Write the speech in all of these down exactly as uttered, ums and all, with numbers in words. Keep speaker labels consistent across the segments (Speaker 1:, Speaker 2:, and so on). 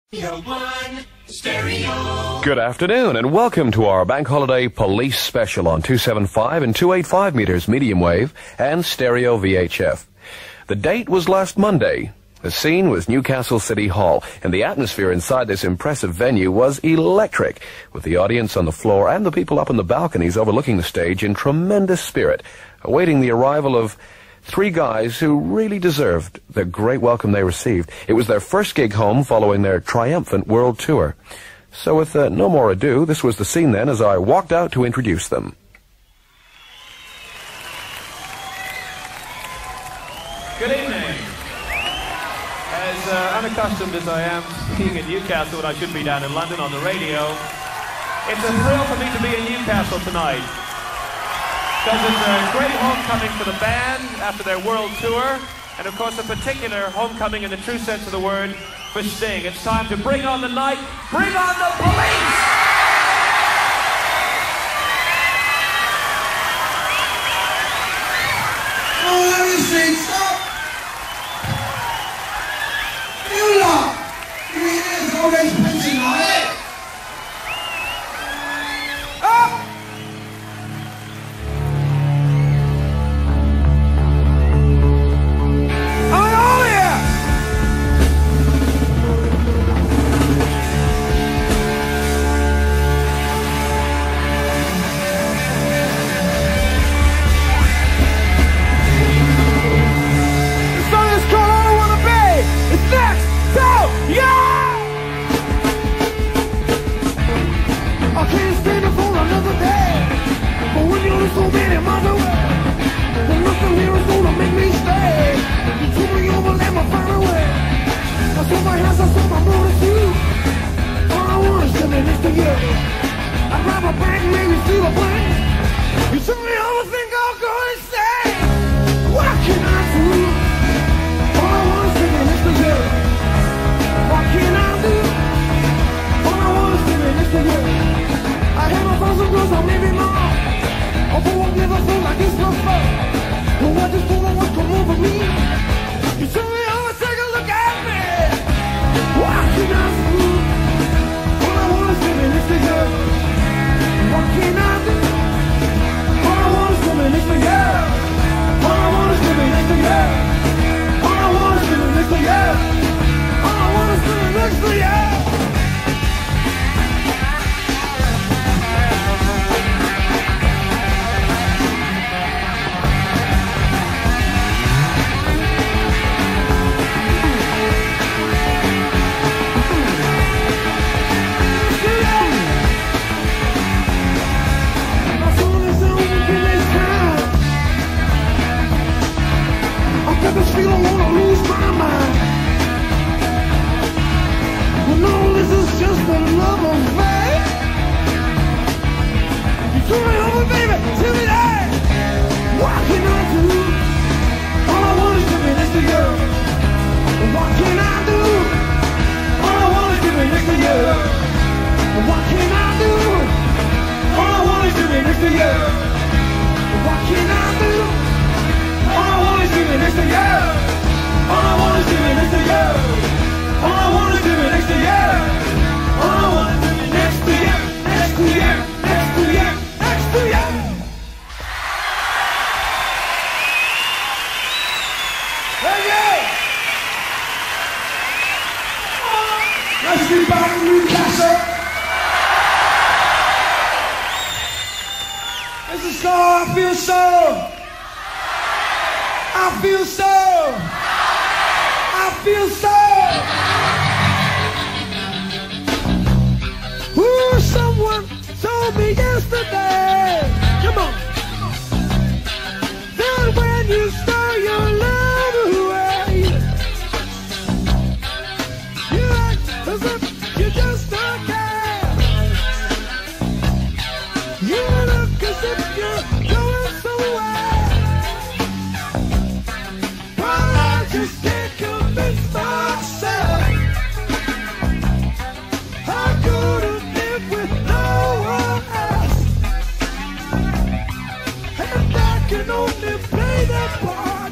Speaker 1: One Stereo.
Speaker 2: Good afternoon and welcome to our Bank Holiday Police Special on two seventy-five and two eighty-five meters medium wave and stereo V H F. The date was last Monday. The scene was Newcastle City Hall, and the atmosphere inside this impressive venue was electric, with the audience on the floor and the people up in the balconies overlooking the stage in tremendous spirit, awaiting the arrival of three guys who really deserved the great welcome they received. It was their first gig home following their triumphant world tour. So with uh, no more ado, this was the scene then as I walked out to introduce them.
Speaker 3: Good evening. As uh, unaccustomed as I am being in Newcastle when I should be down in London on the radio, it's a thrill for me to be in Newcastle tonight. Because it's a great homecoming for the band after their world tour, and of course a particular homecoming in the true sense of the word for Sting. It's time to bring on the night, bring on the police!
Speaker 4: Oh, let me see, stop! You lot! You mean there's all these pissing on it? Up!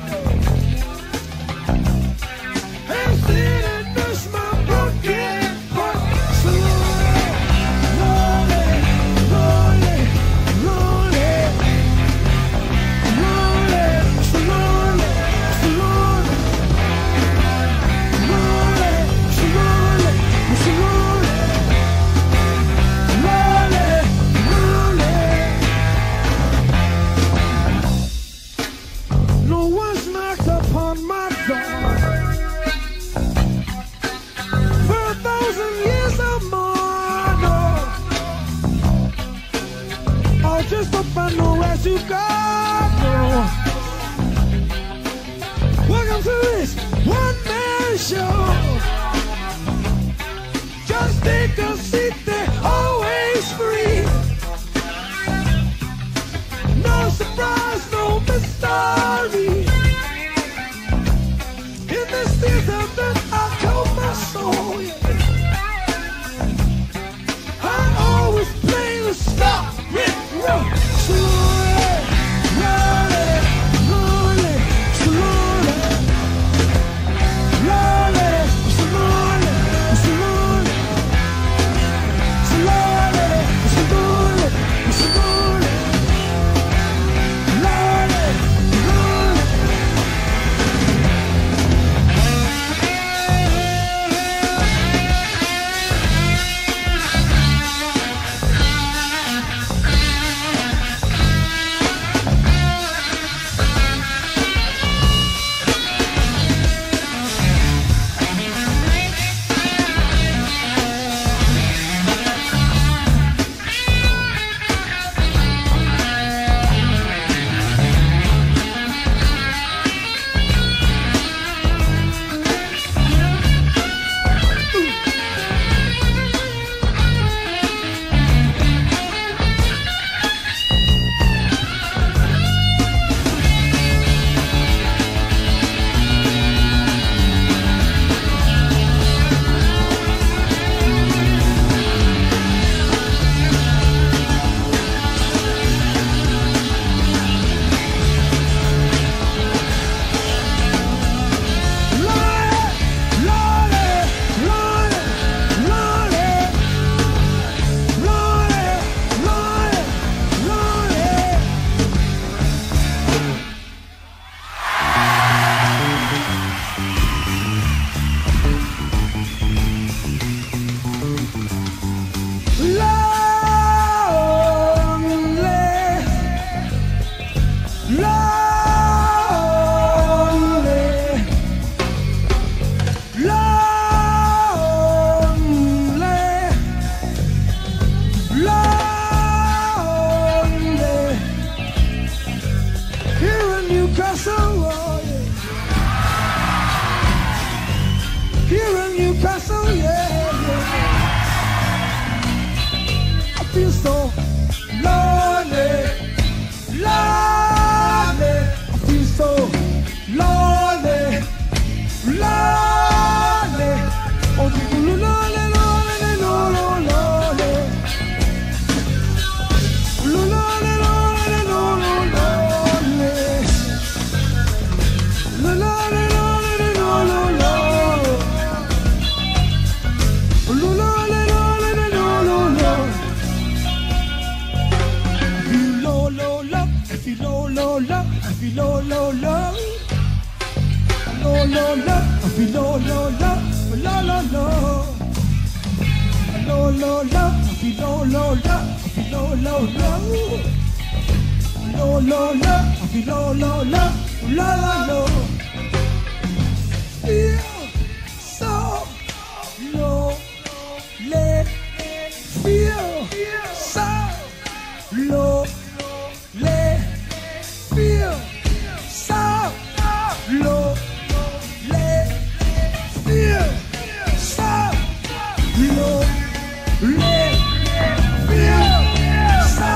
Speaker 4: Hey, see that, that's my broken Chicago. Welcome to this one-man show. Just take a seat, they're always free. No surprise, no mystery. In this theater that I call my soul, yeah. I always play the stop with rock. Slowly, slowly, slowly, slowly, slowly, slowly, slowly, slowly, slowly, slowly,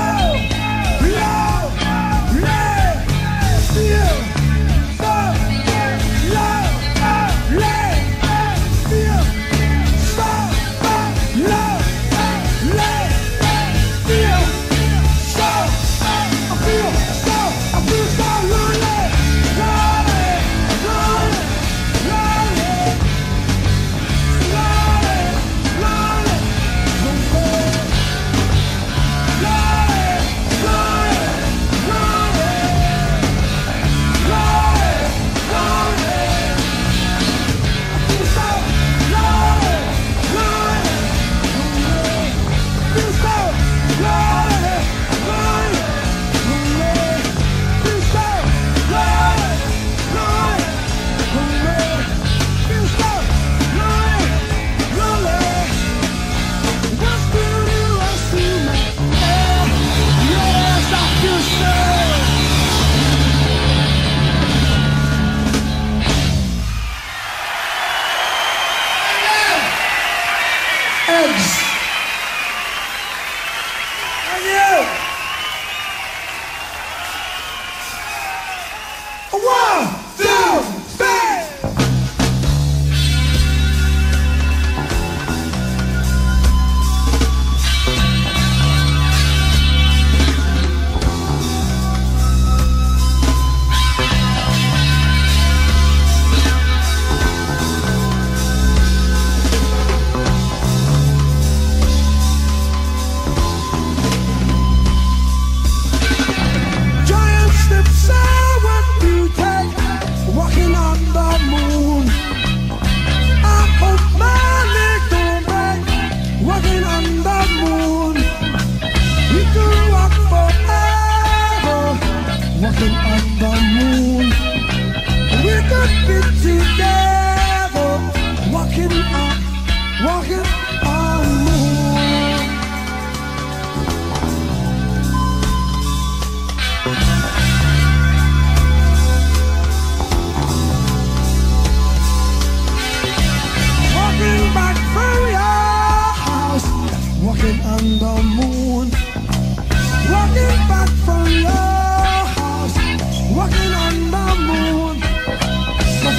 Speaker 4: Feel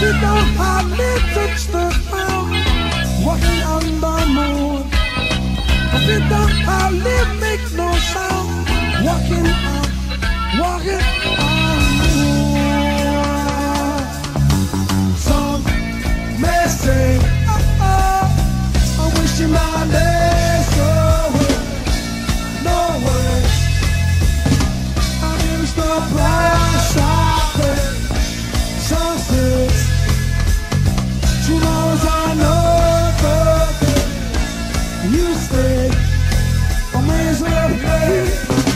Speaker 4: Sit down, hardly touch the ground, walking on the moon. Sit down, hardly make no sound, walking on, walking on the moon. Some may say, oh, oh, I wish you my days away. No way, I didn't stop right shopping. Some say, two hours I know birthday. You stay, I may as well play.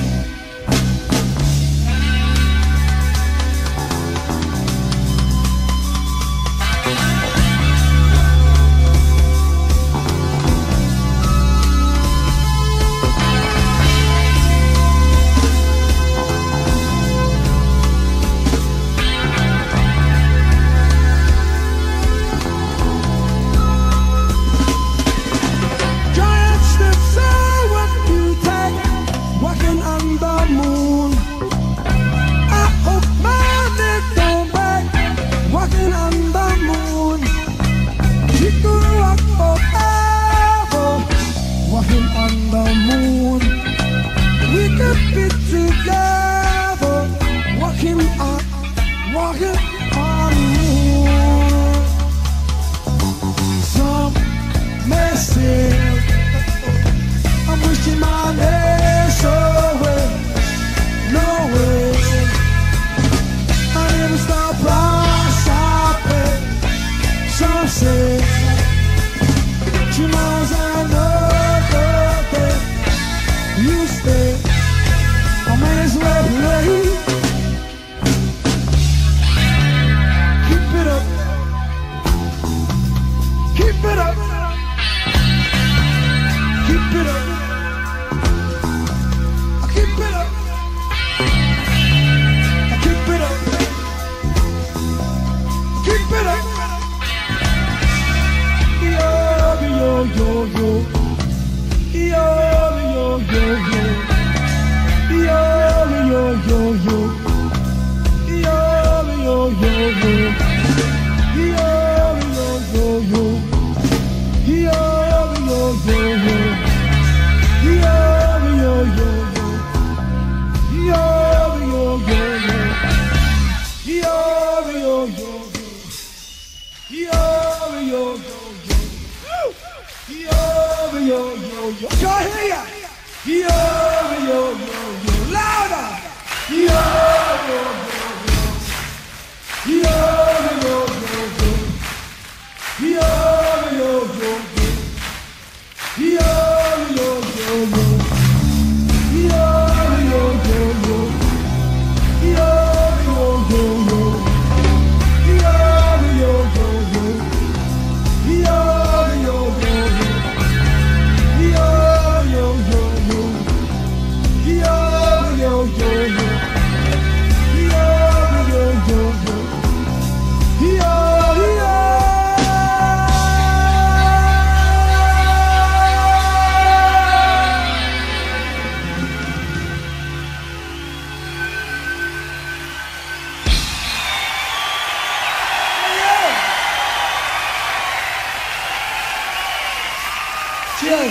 Speaker 4: Cheers.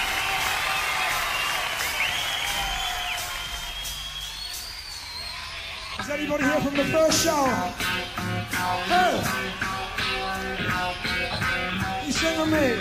Speaker 4: Is anybody here from the first show? Hey! You sing with me.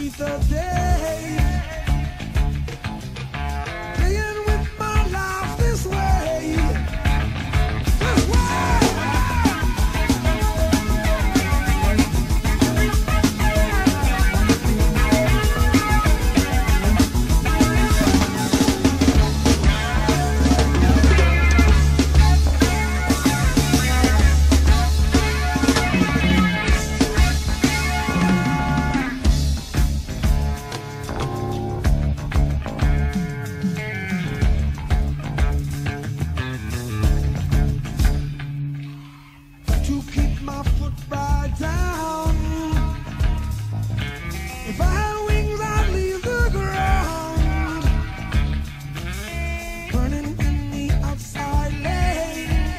Speaker 4: beneath the day, playing with my life this way, this way. To keep my foot right down. If I had wings, I'd leave the ground. Burning in the outside lane.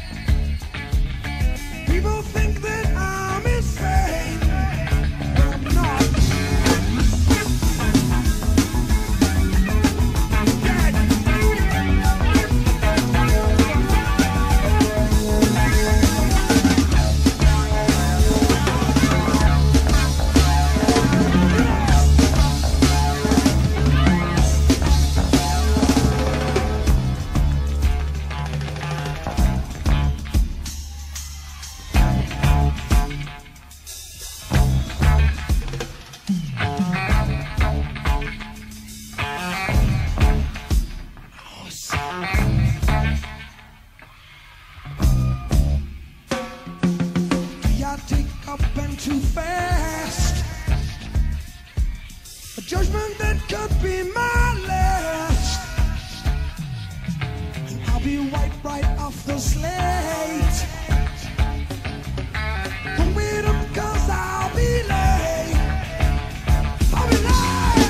Speaker 4: People think that I'm insane, but I'm not. I take up and too fast, a judgment that could be my last, and I'll be wiped right off the slate. Don't wait up, cause I'll be late. I'll be late.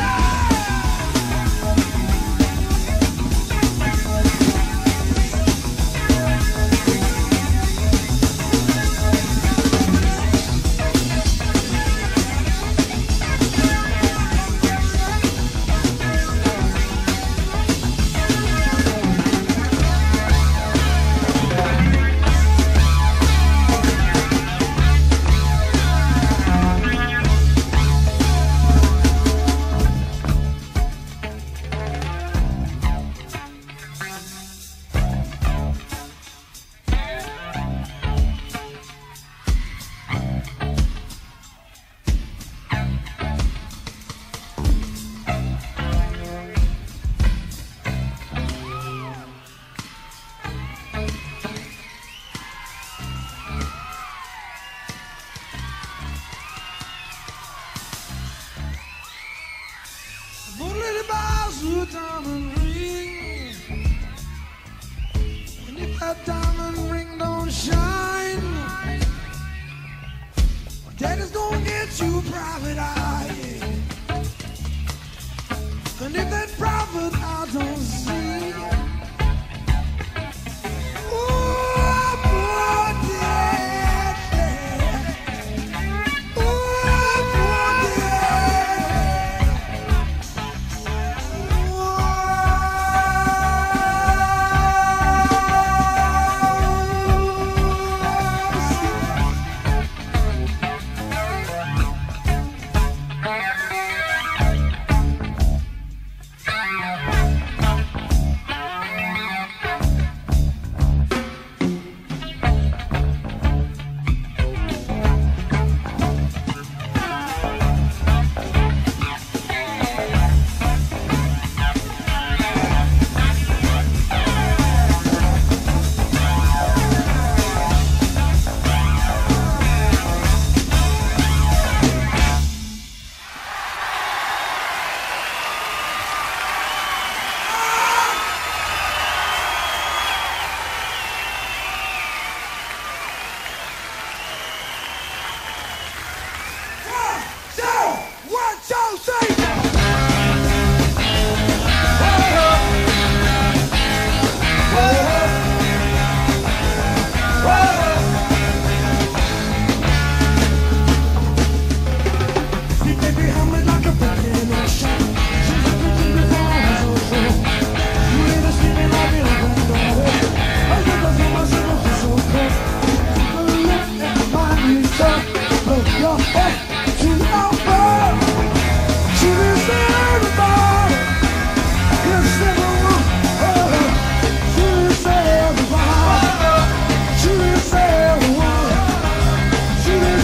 Speaker 4: One lady buys you a diamond ring, and if that diamond ring don't shine, Daddy's gonna get you a private eye. And if that private eye don't see, oh, poor Daddy, oh, poor Daddy.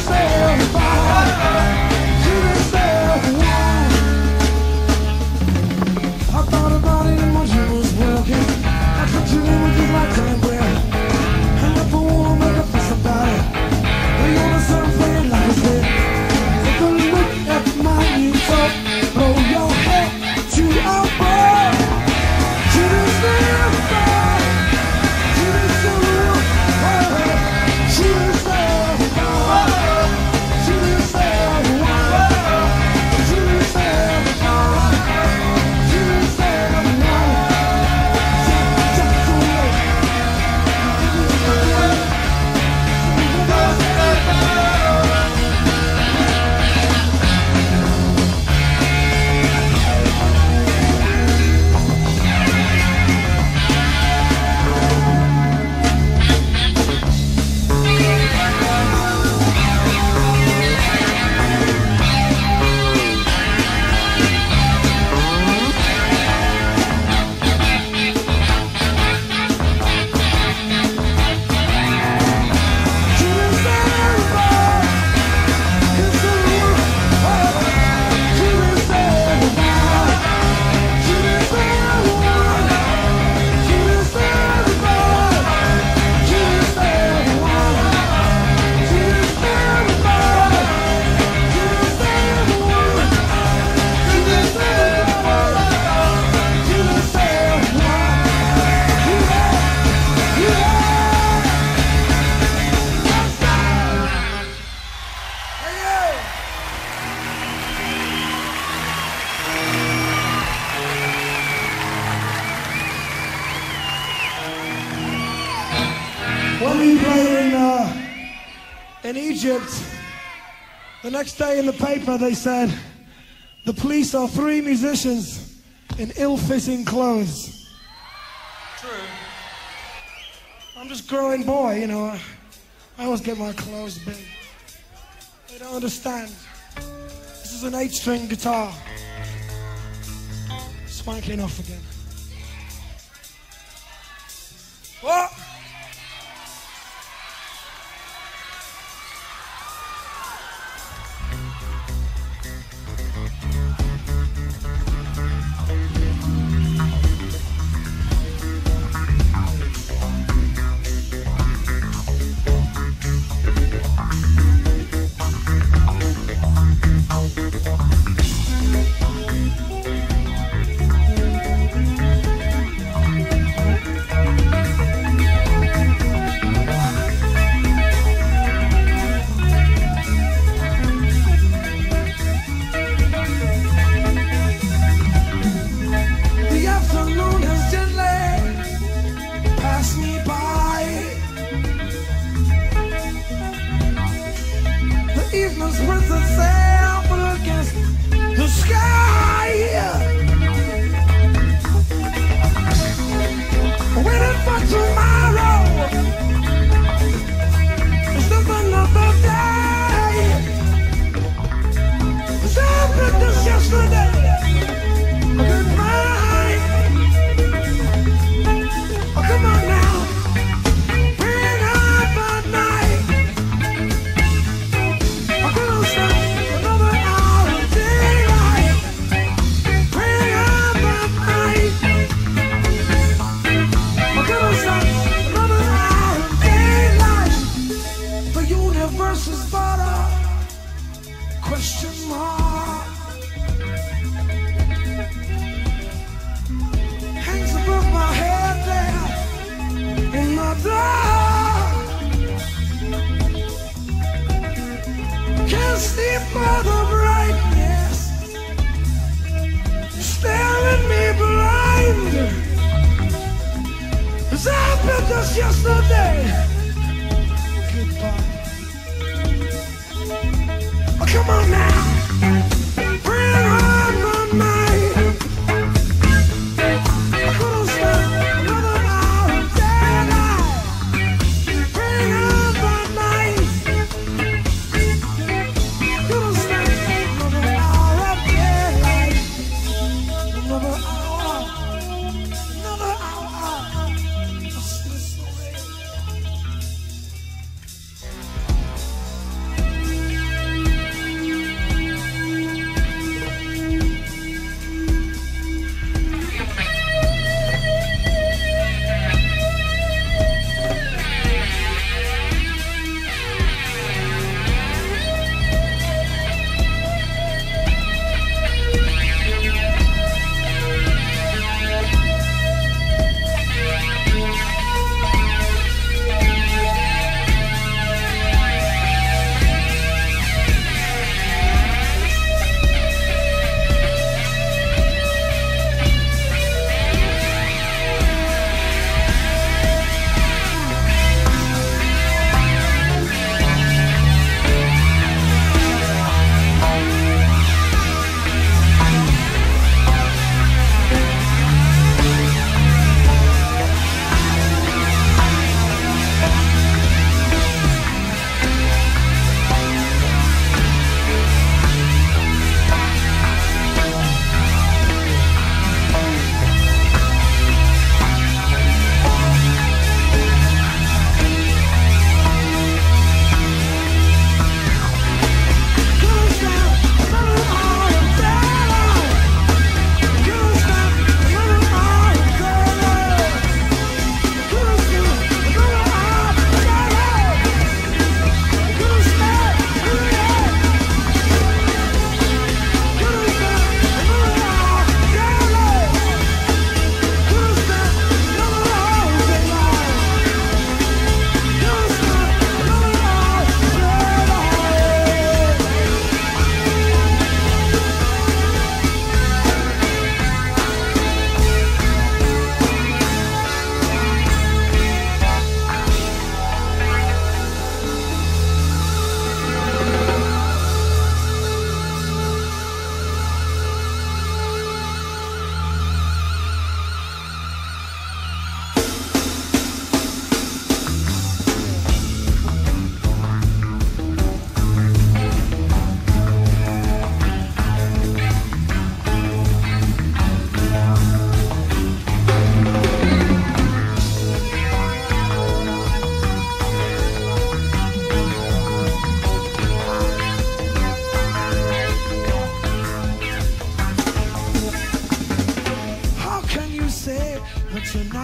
Speaker 4: When we played in, uh, in Egypt, the next day in the paper they said, the police saw three musicians in ill-fitting clothes. True. I'm just a growing boy, you know. I always get my clothes big. They don't understand. This is an eight-string guitar. Swanking off again. What?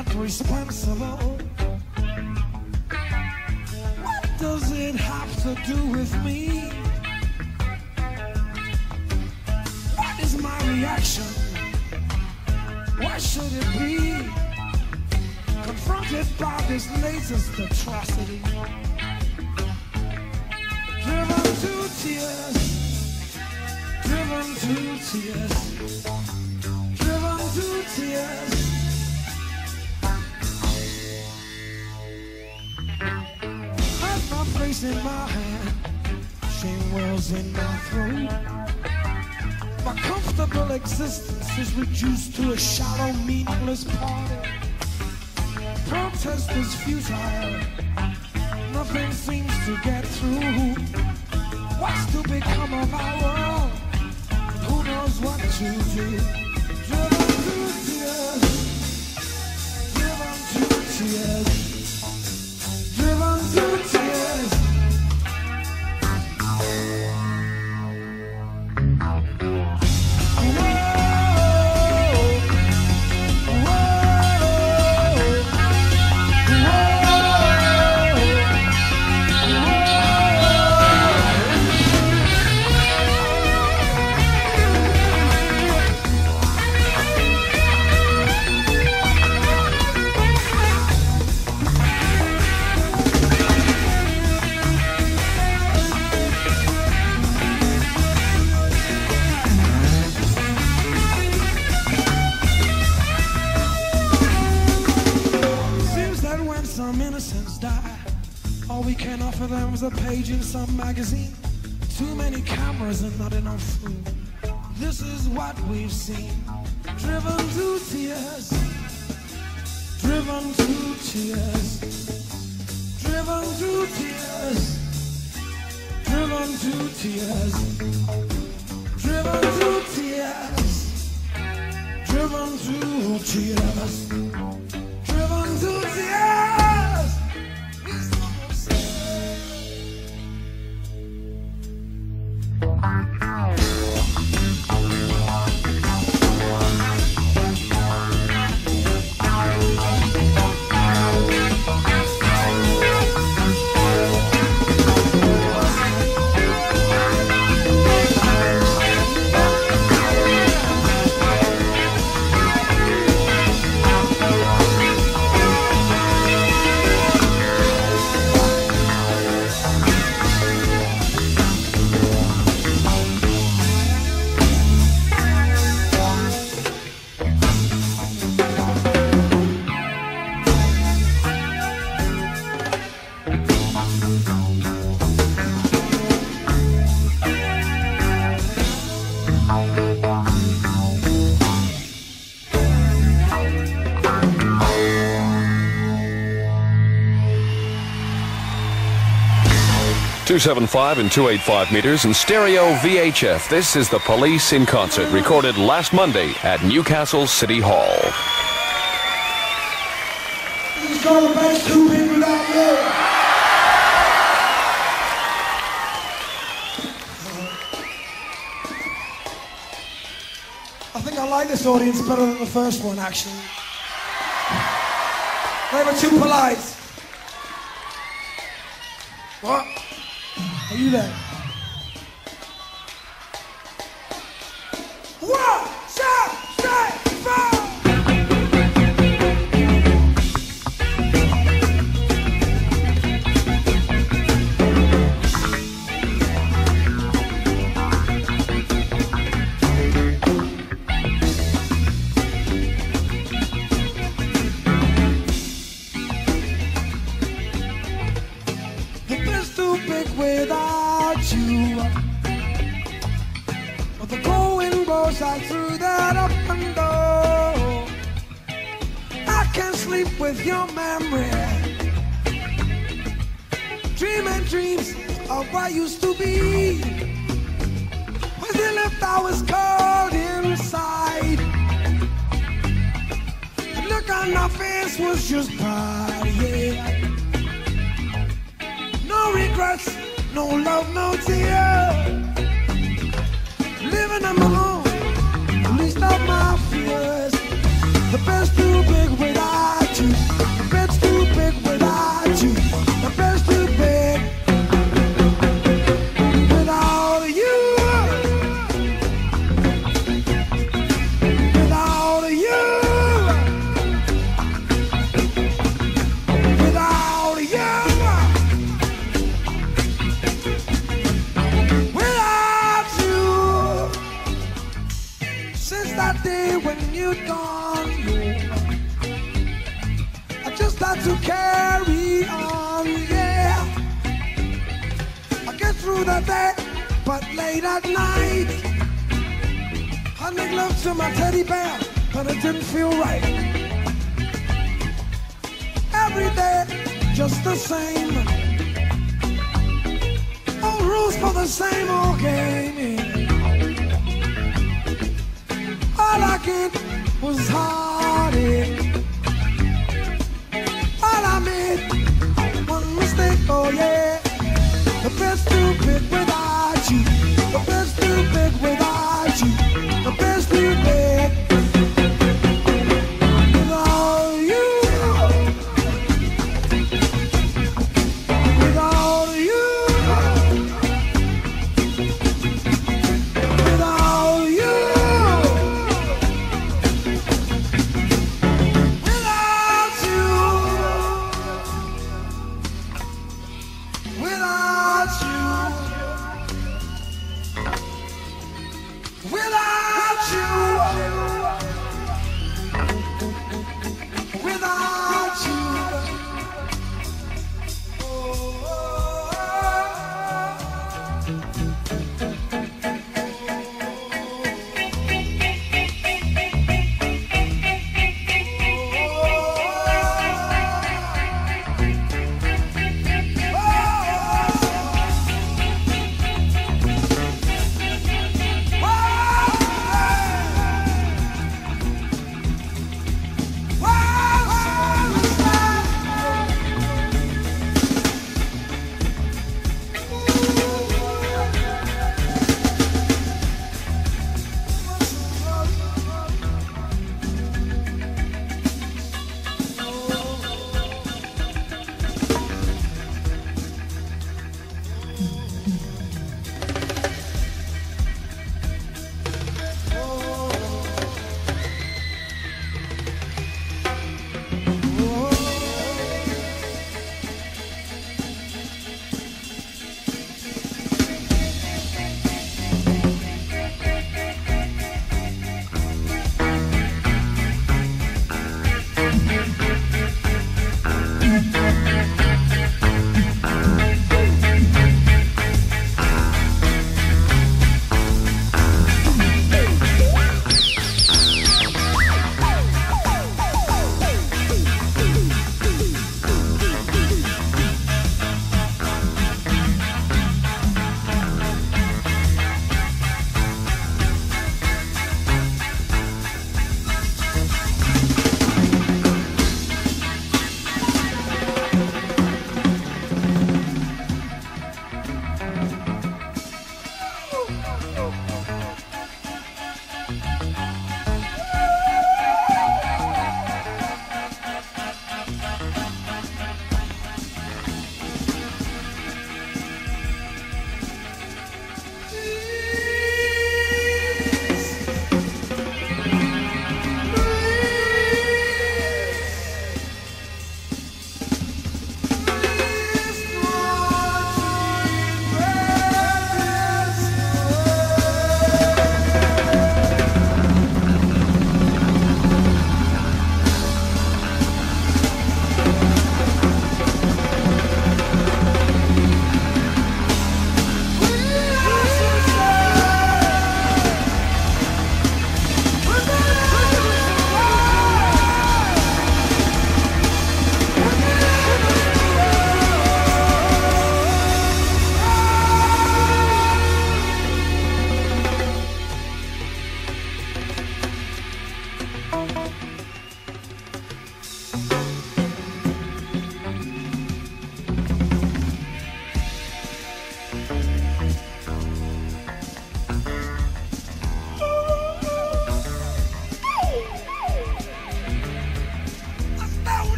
Speaker 4: not responsible. What does it have to do with me? What is my reaction? Why should it be confronted by this latest atrocity? Driven to tears, driven to tears, driven to tears. I've my face in my hand, shame wells in my throat. My comfortable existence is reduced to a shallow, meaningless party. Protest is futile, nothing seems to get through. What's to become of our world? Who knows what to do? Driven to tears, driven to tears, driven to tears. All we can offer them is a page in some magazine. Too many cameras and not enough food. This is what we've seen. Driven to tears, driven to tears, driven to tears, driven to tears, driven to tears, driven to tears, driven to tears.
Speaker 2: two seventy-five and two eighty-five meters and stereo V H F. This is the Police in concert, recorded last Monday at Newcastle City Hall.
Speaker 4: This is called the best two people without you. I think I like this audience better than the first one, actually. They were too polite. What? Are you there? One, two, three, four. The best too big without you. But the going goes right through that open door. I can't sleep with your memory. Dreaming dreams of what used to be. When you left I was cold inside. The look on my face was just pride, yeah. No regrets, no love, no tears. Living on my own, least of my fears. The best too big without that day when you'd gone home, I just had to carry on, yeah. I get through the day, but late at night, I make love to my teddy bear, but it didn't feel right. Every day, just the same. Old rules for the same old game. All I get was heartache. All I made, one mistake, oh yeah. The best too big without you. The best too big without you. The best too big without you. Without you. Without you.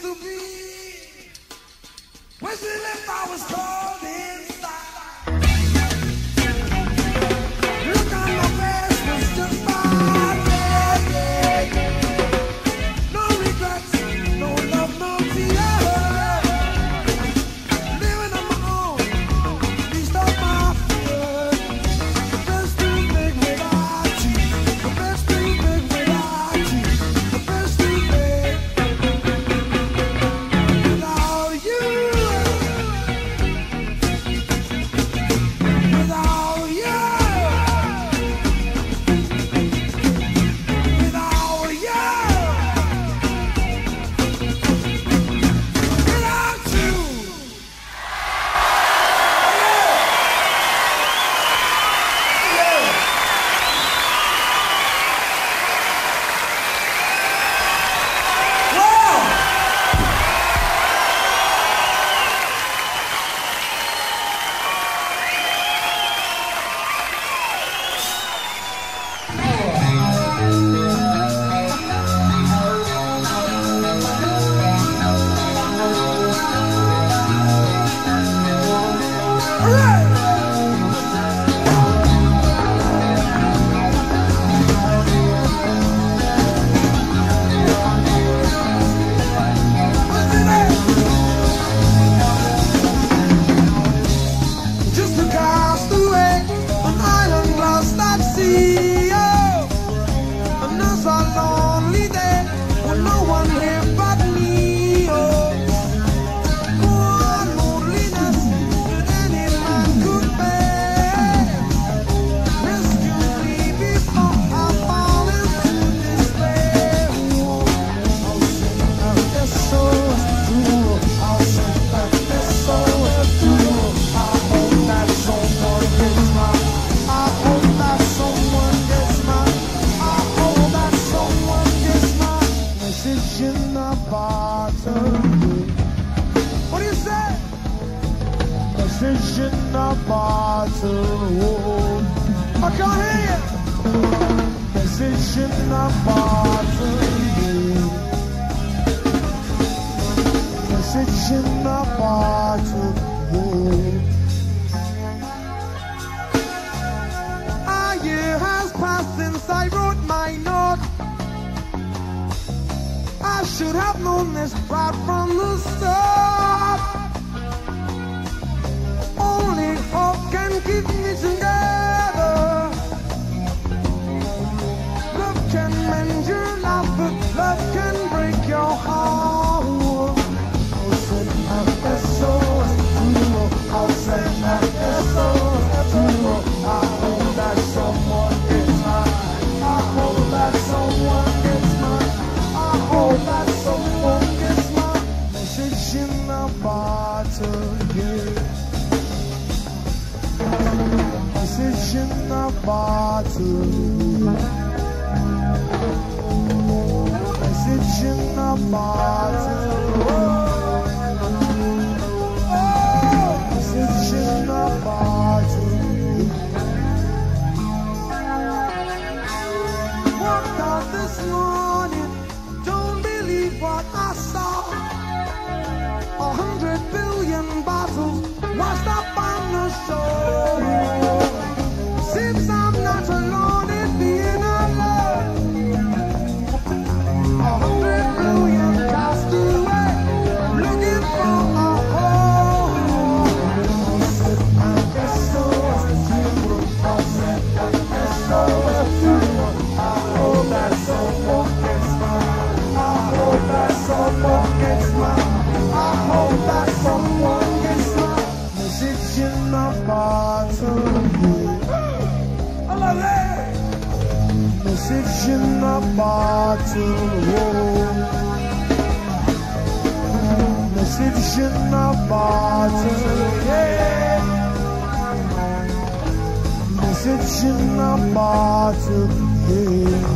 Speaker 4: to be. When she left, I was cold inside. Look on my face was just fine. Yeah, yeah, yeah. No regrets, no love, no fear. Living on my own, least of my fears. The best too big without you. The best too big without you. The best too big without you. Without you. Without you. Without you. Just a castaway, an island lost at sea. Oh, and it's a lonely day with no one here but me. Oh, one loneliness that any man could bear. Rescue me before I fall into despair. Oh, I'll sing out this soul through. I'll sing out this soul through. I hope that someone gets mine. I hope that someone gets mine. I hope that someone gets mine. Message in the bottle. What do you say? Message in the bottle. I can't hear you. Message in the bottle. Message in the bottle. A year has passed since I wrote my note. I should have known this right from the start. Only hope can keep me together. Love can mend your life, but love can break your heart. I'll send out the soul through. I'll send out the soul through. I hope that someone gets mine. I hope that someone gets mine. I hope that someone gets mine. Message in the bottle, yeah. Message in the bottle. Message in the bottle. Oh, message in the bottle. Walked out this morning, don't believe what I saw. A hundred billion bottles washed up on the shore. Seems I'm not alone in being alone. A hundred billion cast away, looking for a home. I'll sit at the soul through. I'll sit at the soul through. I hope that someone gets mine. I hope that someone gets mine. I hope that someone gets mine. Message in the bottle. I love it. Message in the bottle. Message in the bottle. Yeah. Message in the bottle. Yeah.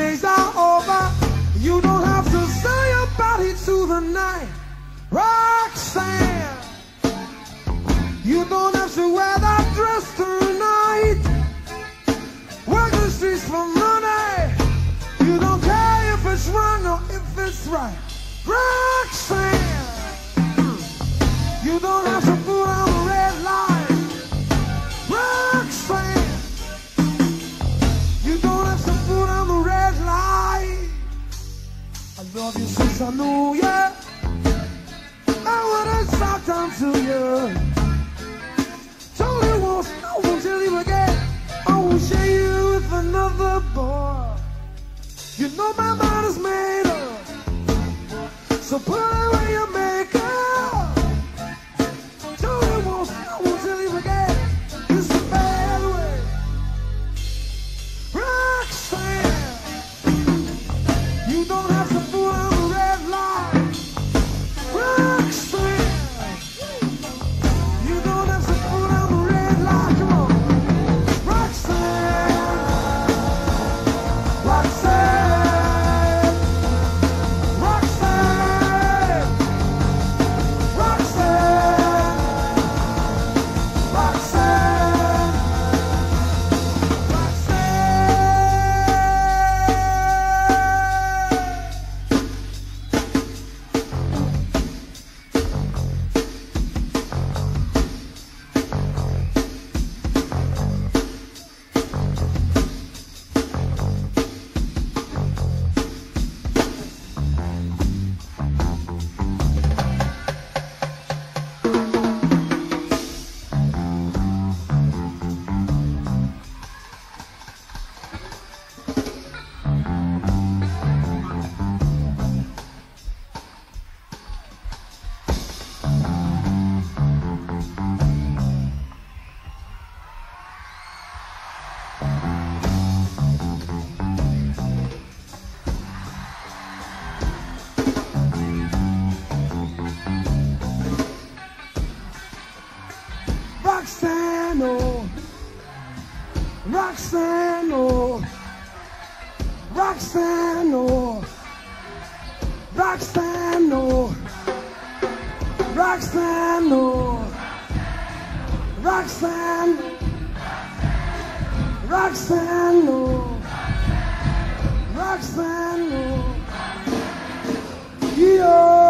Speaker 4: days are over. You don't have to sell your body to the night. Roxanne, you don't have to wear that dress tonight. Work the streets for money. You don't care if it's wrong or if it's right. Roxanne, you don't have to put on the red light. Roxanne, you don't have to put on the red light. I love you since I knew you. I wanna talk down to you. Told you once, I won't tell you again. I won't share you with another boy. You know my mind is made up, so put away your makeup. Told you once, I won't tell you again. It's a bad way. Roxanne, you don't have to put on the red light. Roxanne, you don't have to put on the red light. Come on. Roxanne, Roxanne, Roxanne, Roxanne, Roxanne, Roxanne, oh, Roxanne, oh, Roxanne, oh, Roxanne, oh, Roxanne, oh, Roxanne, Roxanne, oh, Roxanne, oh, yeah.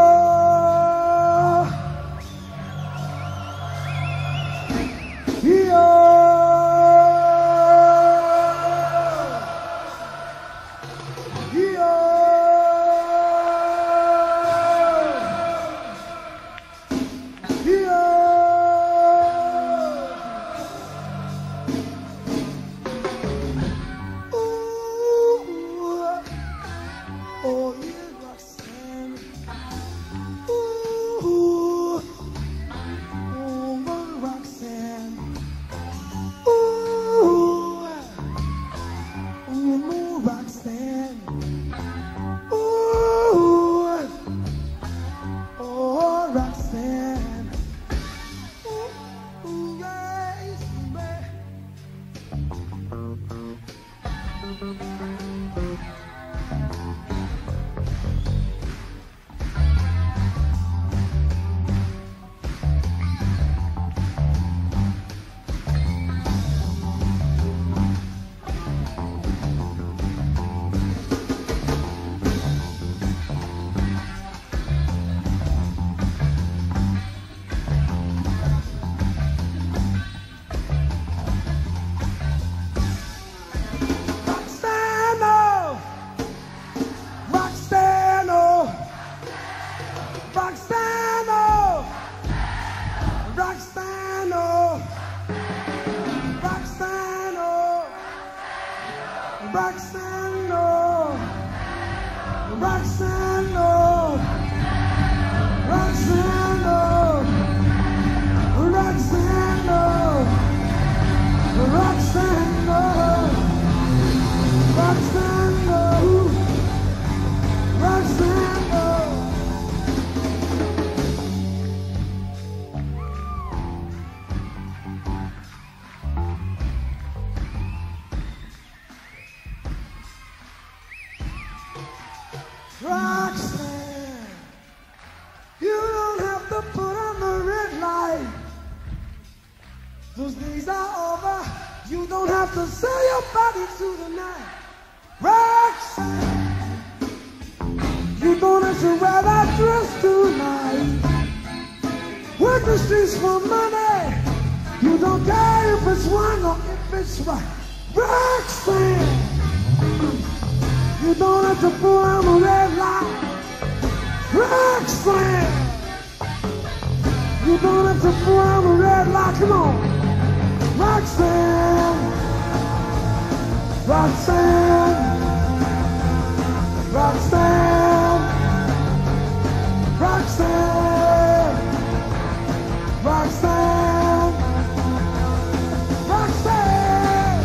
Speaker 4: Roxanne, you don't have to put on the red light. Those days are over. You don't have to sell your body to the night. Roxanne, you don't have to wear that dress tonight. Work the streets for money. You don't care if it's wrong or if it's right. Roxanne, you don't have to put on the red light. Roxanne, you don't have to put on the red light. Come on. Roxanne, Roxanne, Roxanne, Roxanne, Roxanne, Roxanne.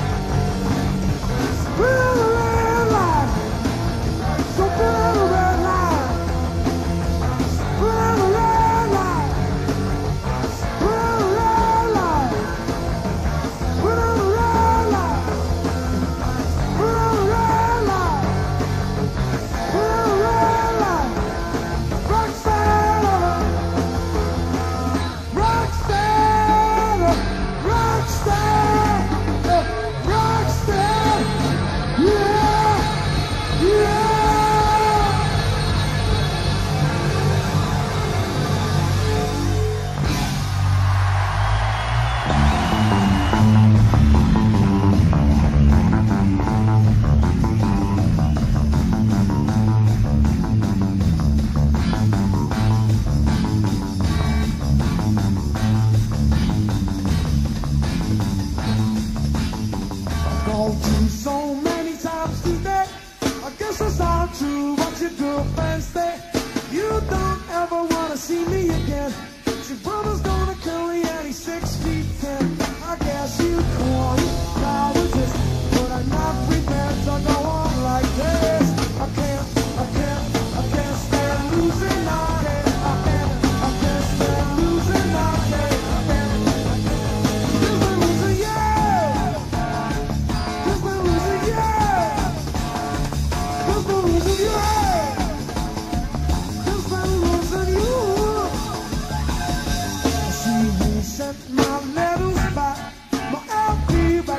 Speaker 4: Put on the red light. So put on the red light. Put on the red light. Put on the red light. Put on the red light. Put on the red light. Put on the red light. Roxanne, Roxanne, Roxanne, Roxanne, yeah, yeah. Called you so many times today. I guess it's all true what your girlfriends say. You don't ever wanna see me again. Your brother's gonna kill me and he's six feet ten. I guess you call it cowardice, but I'm not prepared to go on like this. I can't, I can't, I can't stand losing. I can't, I can't, I can't stand losing. I can't, I can't, I can't. Cause I'm losing you. Cause I'm losing you. Cause I'm losing you. Cause I'm losing you. See who sent my letters back, my L P back.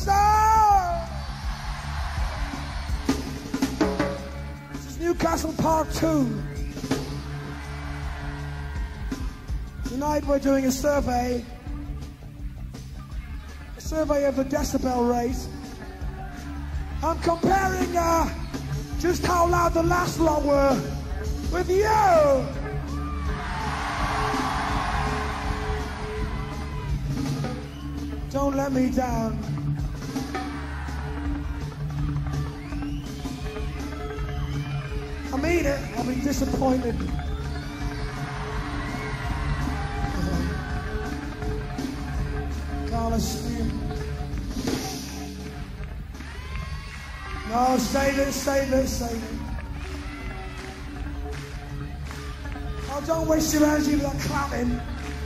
Speaker 4: star. This is Newcastle Part two. Tonight we're doing a survey, a survey of the decibel rate. I'm comparing uh, just how loud the last lot were with you. Don't let me down. I mean it. I'll be disappointed. Coliseum. No, save it, save it, save it. Oh, don't waste your energy with that clapping.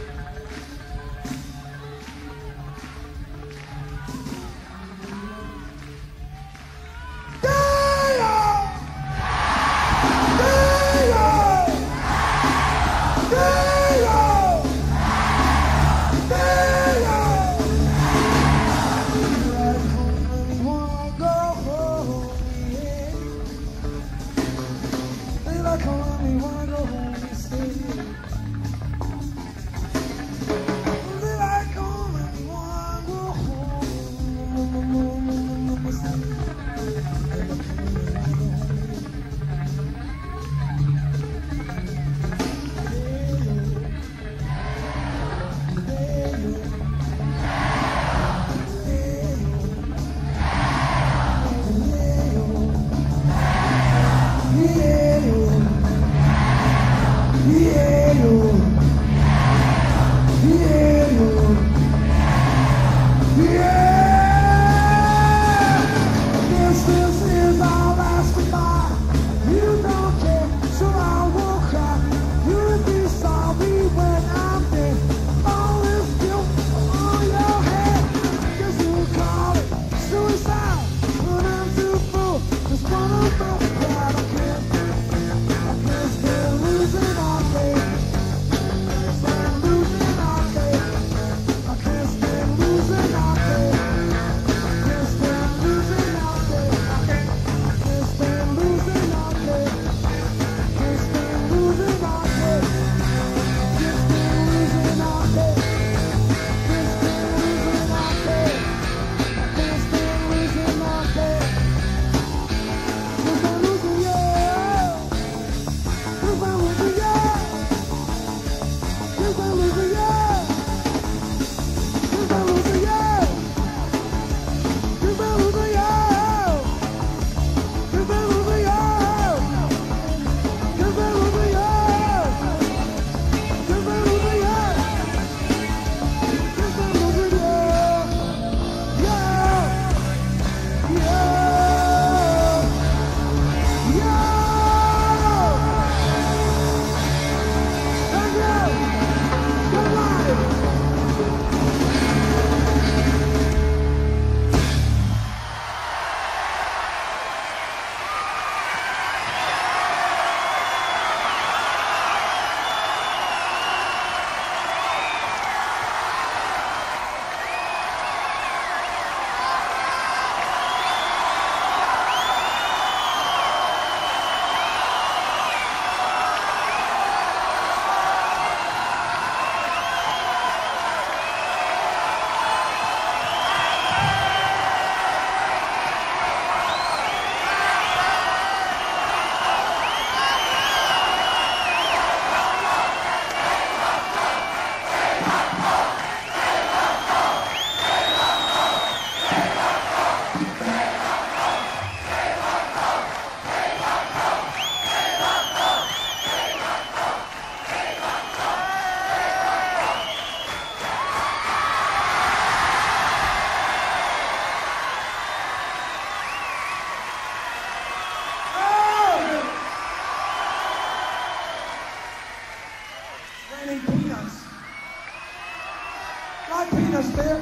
Speaker 5: us there.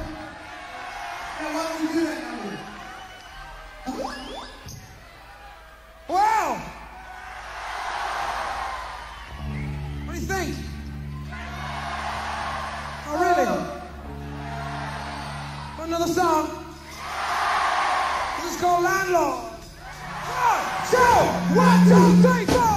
Speaker 5: Now, why don't we do that number?
Speaker 4: Wow! What do you think? Oh, really? Another song? It's called Landlord. One, two, one, two, three, four.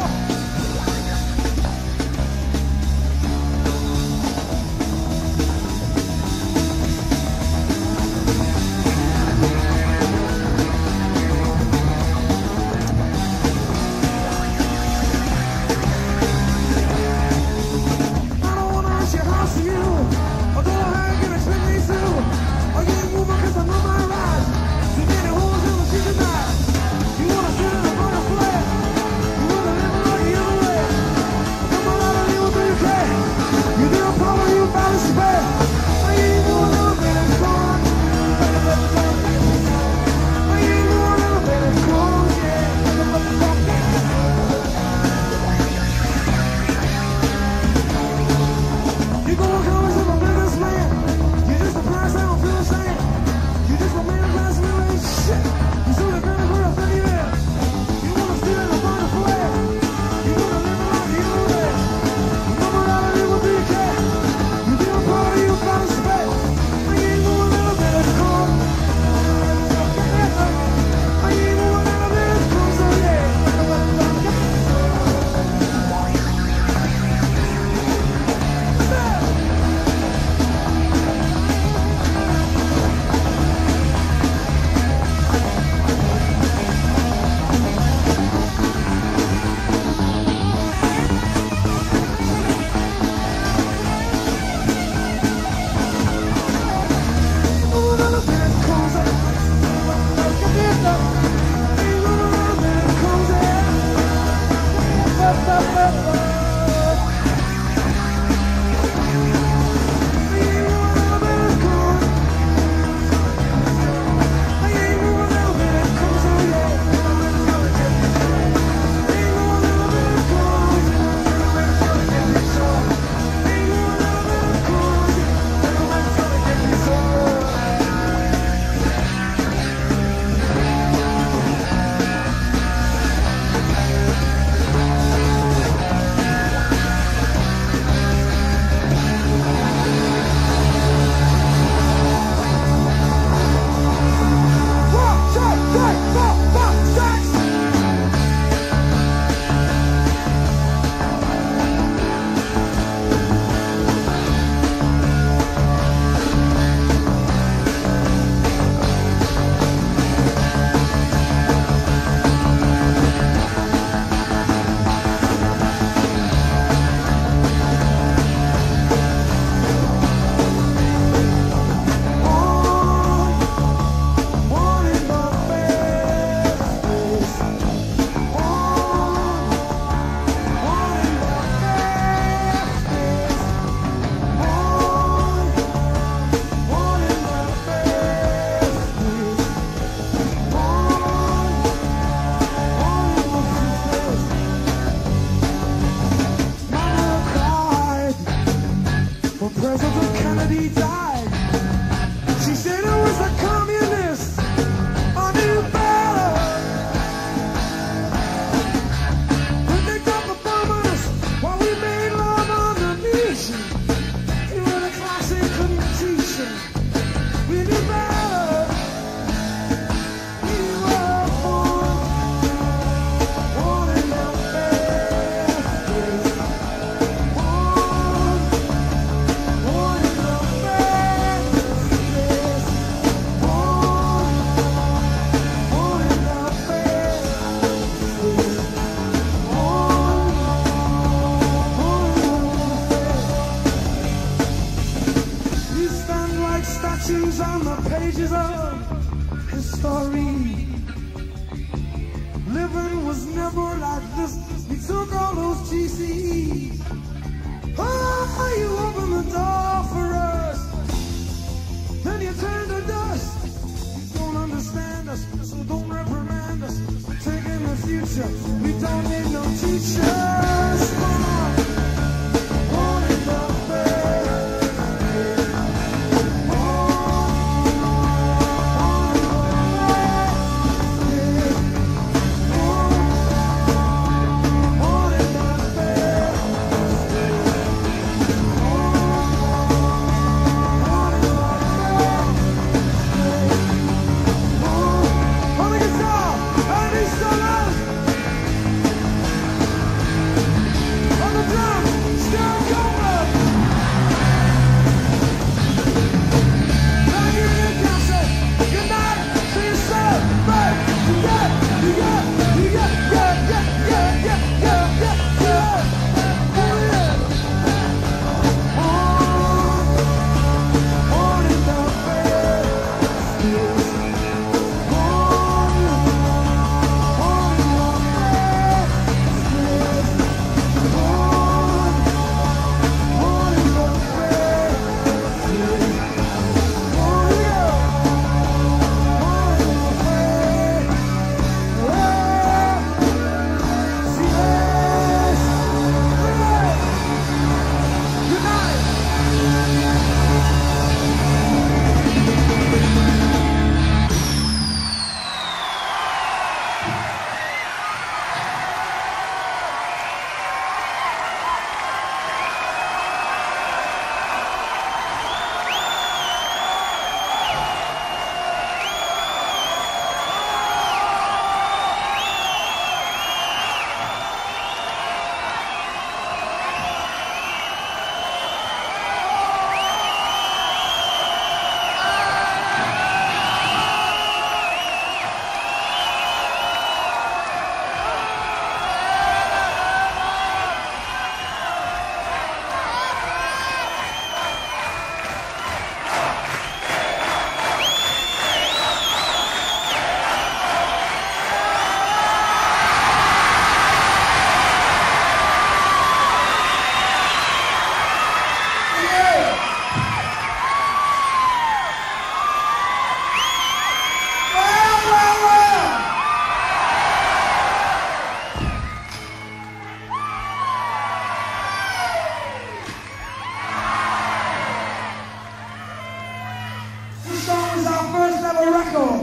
Speaker 4: another record.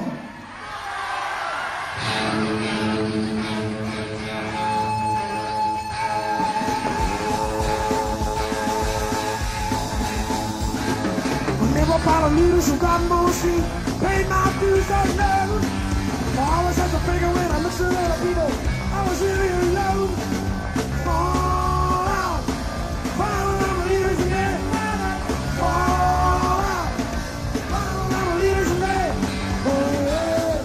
Speaker 4: Never follow leaders who got more seat. Paid my dues alone. I always had to figure when I mixed with other people. I was really alone. Fall out. Follow the leaders in there. Fall out. Follow the leaders in there. Oh, yeah.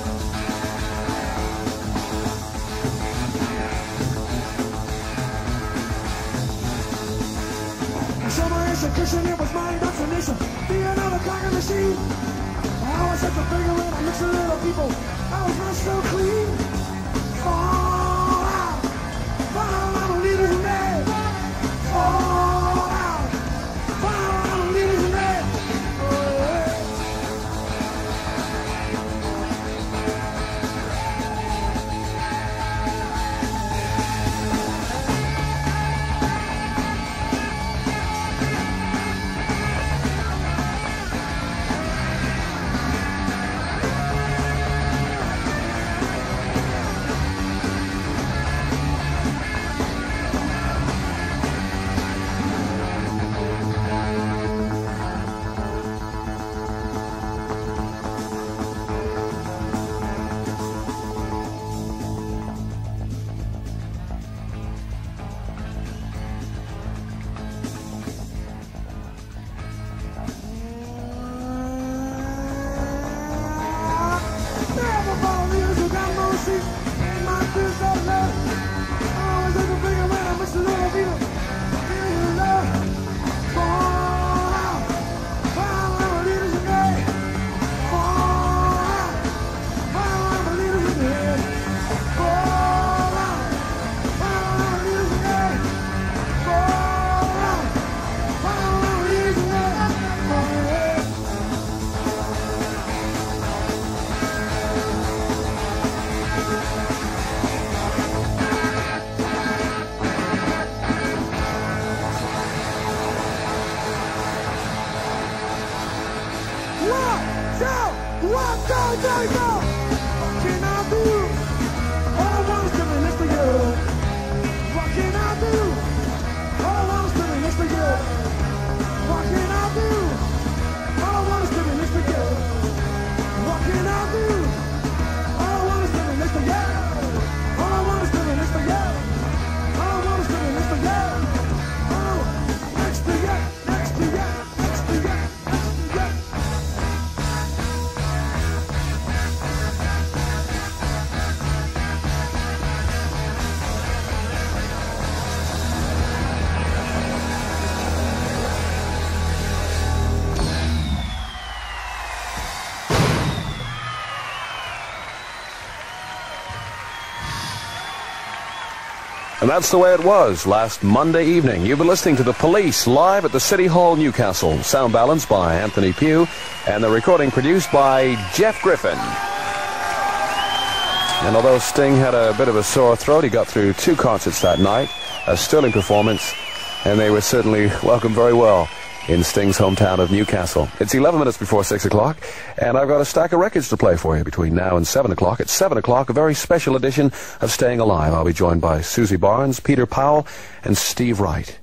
Speaker 4: Summer execution, it was my destination. Be another clock in the machine. I always had to figure when I mixed with little people. I was not so clean. Fall out. Follow the leaders in there. Fall out. Follow the leaders in there. Oh, yeah.
Speaker 2: And that's the way it was last Monday evening. You've been listening to The Police live at the City Hall, Newcastle. Sound balanced by Anthony Pugh, and the recording produced by Jeff Griffin. And although Sting had a bit of a sore throat, he got through two concerts that night, a sterling performance, and they were certainly welcomed very well in Sting's hometown of Newcastle. It's eleven minutes before six o'clock, and I've got a stack of records to play for you between now and seven o'clock. At seven o'clock, a very special edition of Staying Alive. I'll be joined by Susie Barnes, Peter Powell, and Steve Wright.